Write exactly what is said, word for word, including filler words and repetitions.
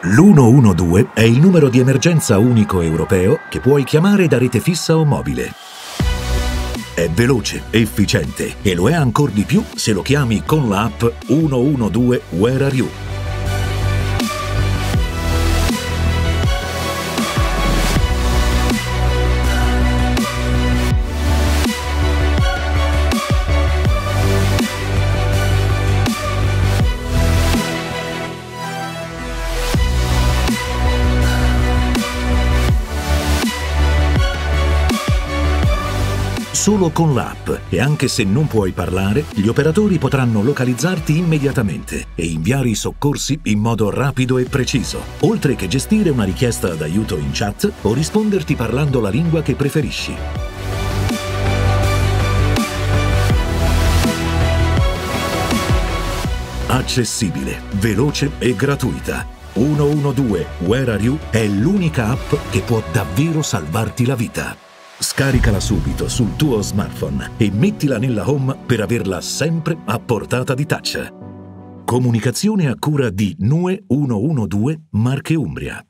L'uno uno due è il numero di emergenza unico europeo che puoi chiamare da rete fissa o mobile. È veloce, efficiente e lo è ancora di più se lo chiami con l'app uno uno due Where Are You? Solo con l'app, e anche se non puoi parlare, gli operatori potranno localizzarti immediatamente e inviare i soccorsi in modo rapido e preciso, oltre che gestire una richiesta d'aiuto in chat o risponderti parlando la lingua che preferisci. Accessibile, veloce e gratuita. uno uno due Where Are You è l'unica app che può davvero salvarti la vita. Scaricala subito sul tuo smartphone e mettila nella home per averla sempre a portata di touch. Comunicazione a cura di N U E uno uno due Marche Umbria.